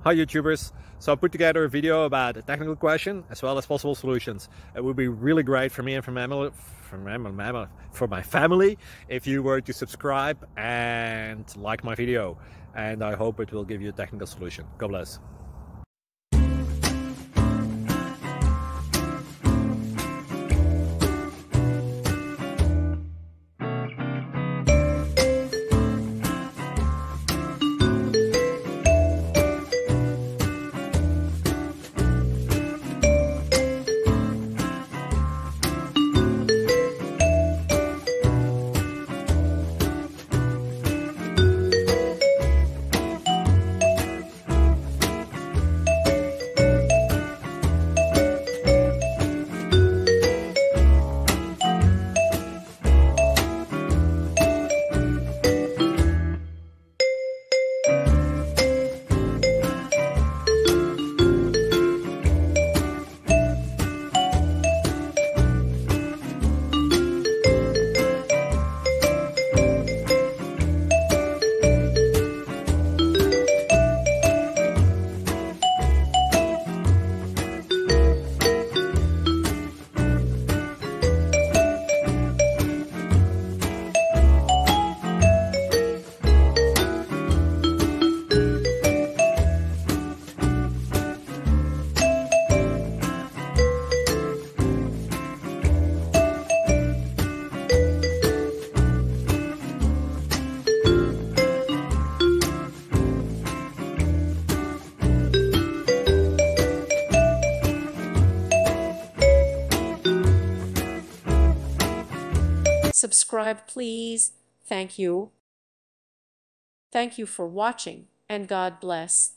Hi YouTubers! So I put together a video about a technical question as well as possible solutions. It would be really great for me and for my family if you were to subscribe and like my video, and I hope it will give you a technical solution. God bless. Subscribe, please. Thank you. Thank you for watching, and God bless.